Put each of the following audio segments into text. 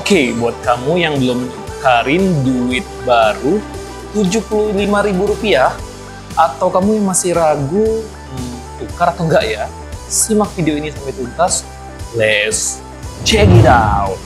Oke, buat kamu yang belum nukarin duit baru Rp75.000 atau kamu yang masih ragu tukar atau enggak ya, simak video ini sampai tuntas. Let's check it out.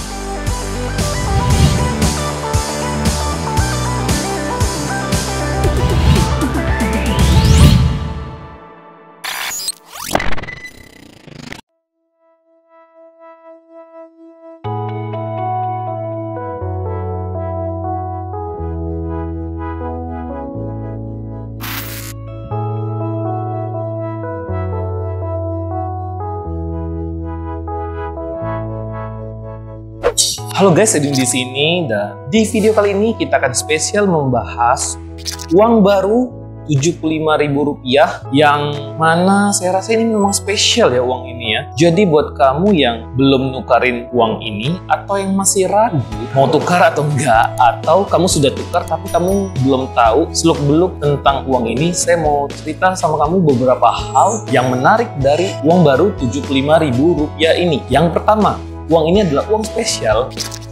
Halo guys, Edwin di sini, dan di video kali ini kita akan spesial membahas uang baru Rp75.000 yang mana saya rasa ini memang spesial ya uang ini ya. Jadi buat kamu yang belum nukarin uang ini atau yang masih ragu mau tukar atau enggak, atau kamu sudah tukar tapi kamu belum tahu seluk-beluk tentang uang ini, saya mau cerita sama kamu beberapa hal yang menarik dari uang baru Rp75.000 ini. Yang pertama, uang ini adalah uang spesial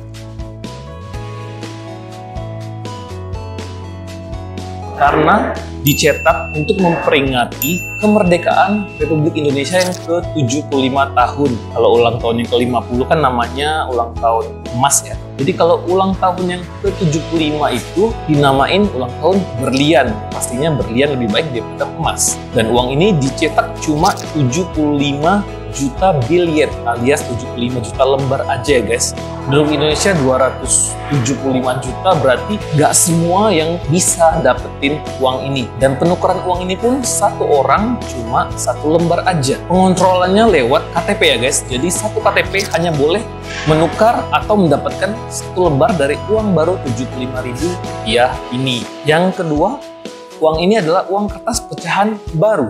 karena dicetak untuk memperingati kemerdekaan Republik Indonesia yang ke-75 tahun. Kalau ulang tahun yang ke-50 kan namanya ulang tahun emas ya. Jadi kalau ulang tahun yang ke-75 itu dinamain ulang tahun berlian. Pastinya berlian lebih baik daripada emas. Dan uang ini dicetak cuma 75 juta billion alias 75 juta lembar aja ya guys. Penduduk Indonesia 275 juta, berarti nggak semua yang bisa dapetin uang ini. Dan penukaran uang ini pun satu orang cuma satu lembar aja. Pengontrolannya lewat KTP ya guys. Jadi satu KTP hanya boleh menukar atau mendapatkan satu lembar dari uang baru Rp75.000 ini. Yang kedua, uang ini adalah uang kertas pecahan baru.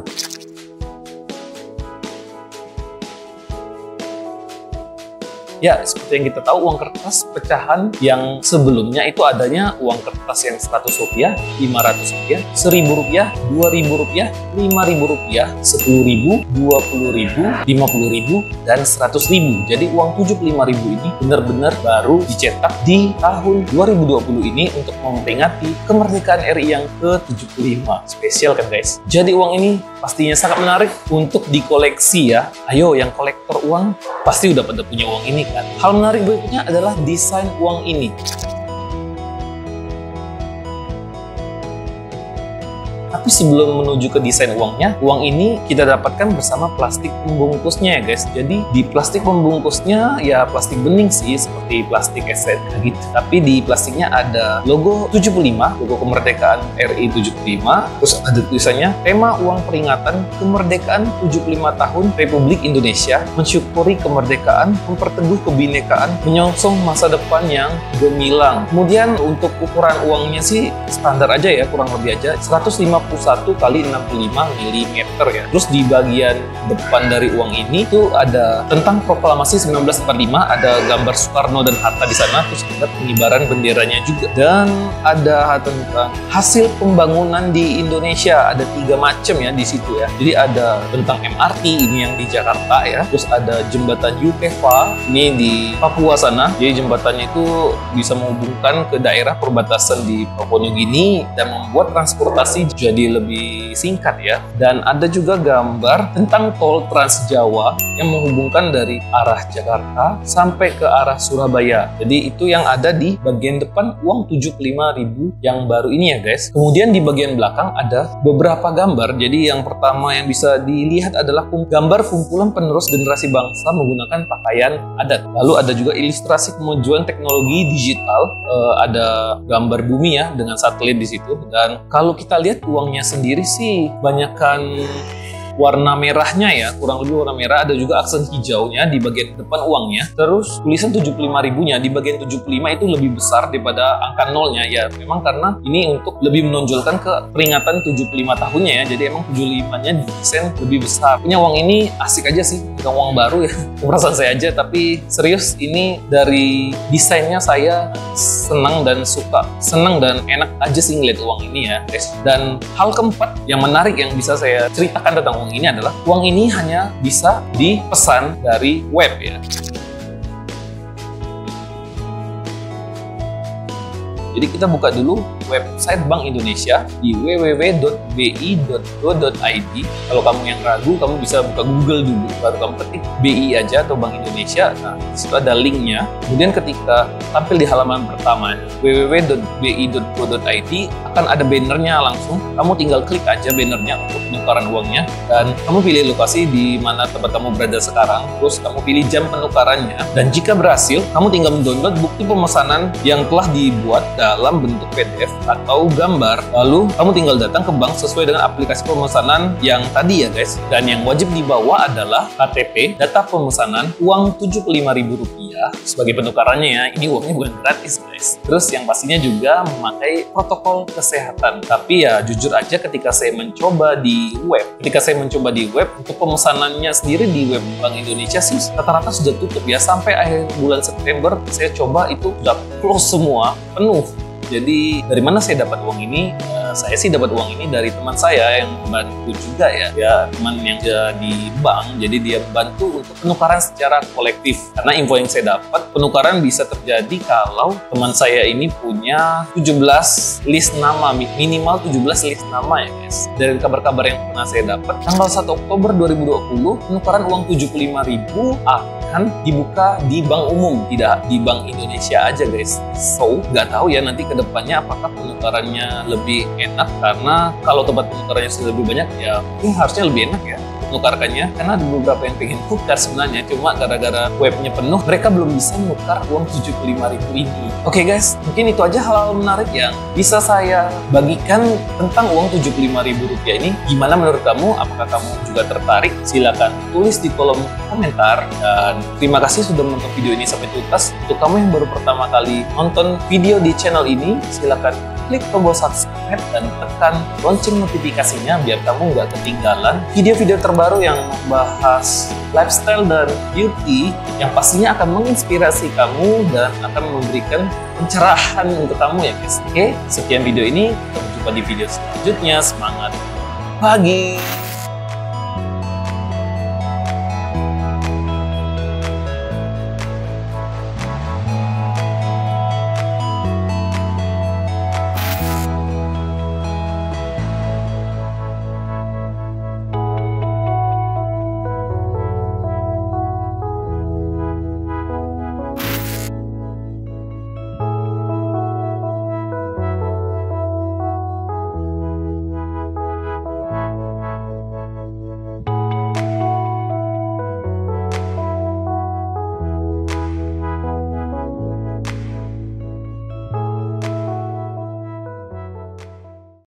Ya, seperti yang kita tahu, uang kertas pecahan yang sebelumnya itu adanya uang kertas yang Rp100, Rp500, Rp1.000, Rp2.000, Rp5.000, Rp10.000, Rp20.000, Rp50.000, dan Rp100.000. Jadi uang Rp75.000 ini benar-benar baru dicetak di tahun 2020 ini untuk memperingati kemerdekaan RI yang ke-75. Spesial kan guys? Jadi uang ini pastinya sangat menarik untuk dikoleksi ya. Ayo yang kolektor uang pasti udah pada punya uang ini kan. Hal menarik berikutnya adalah desain uang ini. Tapi sebelum menuju ke desain uangnya, uang ini kita dapatkan bersama plastik pembungkusnya ya guys. Jadi di plastik pembungkusnya ya plastik bening sih, seperti plastik STNK gitu. Tapi di plastiknya ada logo 75, logo kemerdekaan RI 75. Terus ada tulisannya, tema uang peringatan kemerdekaan 75 tahun Republik Indonesia, mensyukuri kemerdekaan, memperteguh kebinekaan, menyongsong masa depan yang gemilang. Kemudian untuk ukuran uangnya sih standar aja ya, kurang lebih aja 151 kali 65 mm ya. Terus di bagian depan dari uang ini tuh ada tentang proklamasi 1945, ada gambar Soekarno dan Hatta di sana, terus ada pengibaran benderanya juga. Dan ada tentang hasil pembangunan di Indonesia, ada 3 macam ya di situ ya. Jadi ada tentang MRT ini yang di Jakarta ya. Terus ada jembatan Yukeva ini di Papua sana. Jadi jembatannya itu bisa menghubungkan ke daerah perbatasan di Papua Nugini dan membuat transportasi jadi lebih singkat ya. Dan ada juga gambar tentang tol Trans Jawa yang menghubungkan dari arah Jakarta sampai ke arah Surabaya. Jadi itu yang ada di bagian depan uang Rp75.000 yang baru ini ya guys. Kemudian di bagian belakang ada beberapa gambar. Jadi yang pertama yang bisa dilihat adalah gambar kumpulan penerus generasi bangsa menggunakan pakaian adat. Lalu ada juga ilustrasi kemajuan teknologi digital. Ada gambar bumi ya dengan satelit di situ. Dan kalau kita lihat uangnya sendiri sih banyakkan warna merahnya ya, kurang lebih warna merah. Ada juga aksen hijaunya di bagian depan uangnya. Terus tulisan 75.000-nya di bagian 75 itu lebih besar daripada angka nolnya ya. Memang karena ini untuk lebih menonjolkan ke peringatan 75 tahunnya ya. Jadi emang 75-nya didesain lebih besar. Punya uang ini asik aja sih, bukan uang baru ya. Perasaan saya aja, tapi serius ini dari desainnya saya senang dan suka. Senang dan enak aja sih ngeliat uang ini ya guys. Dan hal keempat yang menarik yang bisa saya ceritakan tentang uang ini adalah uang ini hanya bisa dipesan dari web ya. Jadi kita buka dulu website Bank Indonesia di www.bi.go.id. Kalau kamu yang ragu, kamu bisa buka Google dulu, baru kamu ketik BI aja atau Bank Indonesia. Nah, di situ ada linknya. Kemudian ketika tampil di halaman pertama www.bi.go.id akan ada bannernya langsung. Kamu tinggal klik aja bannernya untuk penukaran uangnya dan kamu pilih lokasi di mana tempat kamu berada sekarang. Terus kamu pilih jam penukarannya dan jika berhasil, kamu tinggal mendownload bukti pemesanan yang telah dibuat dalam bentuk PDF atau gambar. Lalu kamu tinggal datang ke bank sesuai dengan aplikasi pemesanan yang tadi ya guys. Dan yang wajib dibawa adalah KTP, data pemesanan, uang Rp75.000 sebagai penukarannya ya. Ini uangnya bukan gratis guys. Terus yang pastinya juga memakai protokol kesehatan. Tapi ya jujur aja ketika saya mencoba di web, untuk pemesanannya sendiri di web Bank Indonesia sih rata-rata sudah tutup ya. Sampai akhir bulan September saya coba itu sudah close semua, penuh. Jadi dari mana saya dapat uang ini? Saya sih dapat uang ini dari teman saya yang membantu juga ya. Dia teman yang di bank, jadi dia bantu untuk penukaran secara kolektif. Karena info yang saya dapat, penukaran bisa terjadi kalau teman saya ini punya 17 list nama, minimal 17 list nama ya guys. Dari kabar-kabar yang pernah saya dapat, tanggal 1 Oktober 2020, penukaran uang Rp75.000 akan dibuka di bank umum, tidak di Bank Indonesia aja guys. So, nggak tahu ya nanti ke depannya apakah penukarannya lebih enak, karena kalau tempat penukarannya sudah lebih banyak ya ini harusnya lebih enak ya menukarkannya, karena ada beberapa yang pengen tukar sebenarnya, cuma gara-gara webnya penuh mereka belum bisa menukar uang Rp75.000 ini. Oke guys, mungkin itu aja hal-hal menarik yang bisa saya bagikan tentang uang Rp75.000 ini. Gimana menurut kamu? Apakah kamu juga tertarik? Silakan tulis di kolom komentar. Dan terima kasih sudah menonton video ini sampai tuntas. Untuk kamu yang baru pertama kali nonton video di channel ini, silakan klik tombol subscribe dan tekan lonceng notifikasinya biar kamu nggak ketinggalan video-video terbaru yang membahas lifestyle dan beauty yang pastinya akan menginspirasi kamu dan akan memberikan pencerahan untuk kamu ya guys. Oke, sekian video ini. Sampai jumpa di video selanjutnya. Semangat pagi!